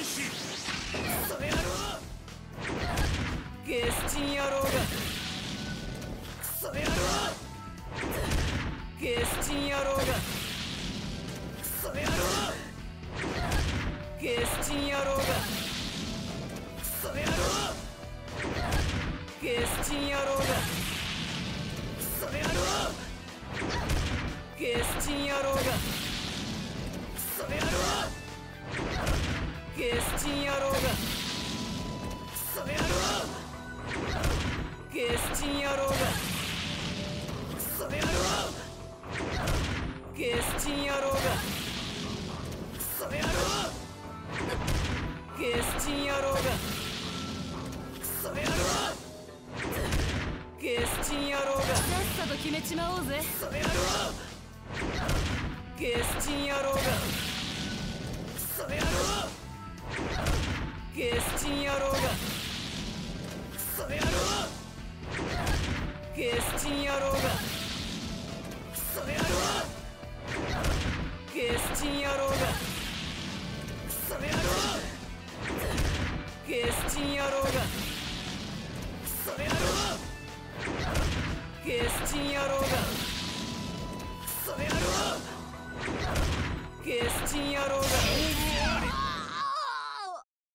士。 クソ野郎。ゲスチン野郎が。クソ野郎。ゲスチン野郎が。クソ野郎。ゲスチン野郎が。クソ野郎。ゲスチン野郎が。クソ野郎。ゲスチン野郎が。クソ野郎。ゲスチン野郎が。クソ野郎。ゲスチン野郎が。クソ野郎。ゲスチン野郎が。クソ野郎。ゲスチン野郎が。クソ野郎。ゲスチン野郎が。 さっさと決めちまおうぜ。 クソ野郎。ゲスチン野郎が。クソ野郎。ゲスチン野郎が。クソ野郎。ゲスチン野郎が。クソ野郎。ゲスチン野郎が。クソ野郎。ゲスチン野郎が。クソ野郎。ゲスチン野郎が。クソ野郎。ゲスチン野郎が。